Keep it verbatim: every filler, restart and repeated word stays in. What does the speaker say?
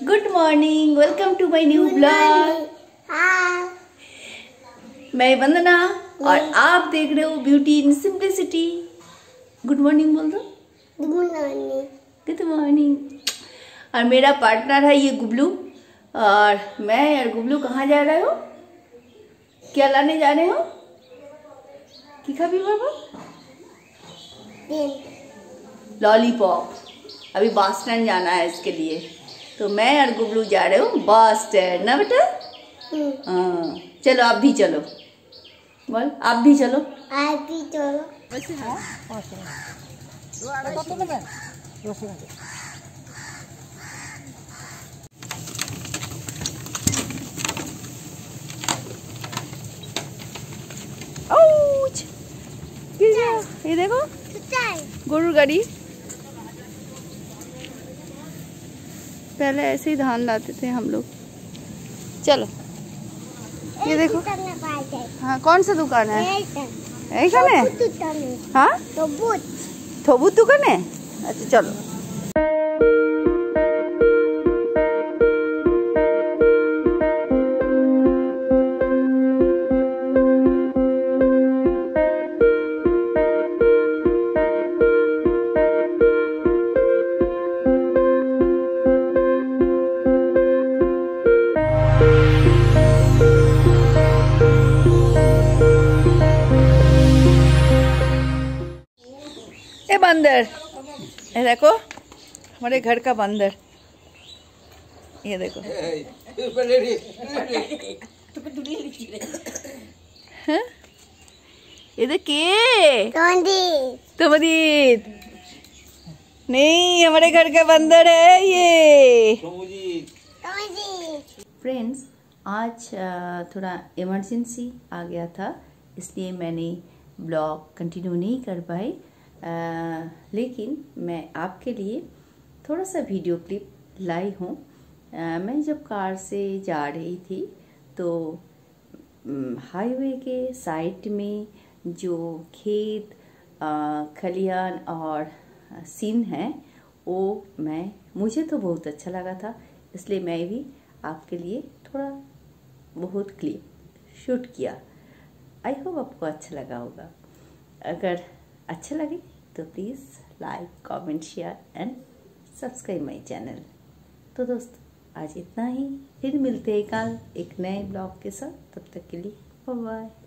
Good morning, welcome to my new blog. मैं वंदना और आप देख रहे हो beauty in simplicity. Good morning बोल दो। Good morning. Good morning. और मेरा पार्टनर है ये गुबलू। और मैं और गुबलू कहाँ जा रहे हो? क्या लाने जा रहे हो? क्या भी बाबा? लॉलीपॉप। अभी बस स्टैंड जाना है इसके लिए, तो मैं और गुबलू जा रहे हो बस स्टैंड ना बेटा। हाँ चलो, आप भी चलो। बोल, आप भी चलो। आप भी चलो। आउच! ये देखो गोरू गाड़ी। पहले ऐसे ही धान लाते थे हम लोग। चलो ये देखो। हाँ, कौन सा दुकान है? ऐसा है? हाँ, थोबूत दुकान है। अच्छा चलो। ए बंदर, ये देखो हमारे घर का बंदर। ये देखो। हाँ? ये देखिए तुम्हारी नहीं, हमारे घर का बंदर है ये। फ्रेंड्स, आज थोड़ा इमरजेंसी आ गया था, इसलिए मैंने ब्लॉग कंटिन्यू नहीं कर पाई। Uh, लेकिन मैं आपके लिए थोड़ा सा वीडियो क्लिप लाई हूँ। uh, मैं जब कार से जा रही थी तो हाईवे um, के साइड में जो खेत uh, खलियान और सीन है वो मैं मुझे तो बहुत अच्छा लगा था, इसलिए मैं भी आपके लिए थोड़ा बहुत क्लिप शूट किया। आई होप आपको अच्छा लगा होगा। अगर अच्छा लगे तो please like, comment, share and subscribe my channel. तो दोस्तों आज इतना ही, फिर मिलते हैं कल एक नए ब्लॉग के साथ। तब तक के लिए बाय बाय।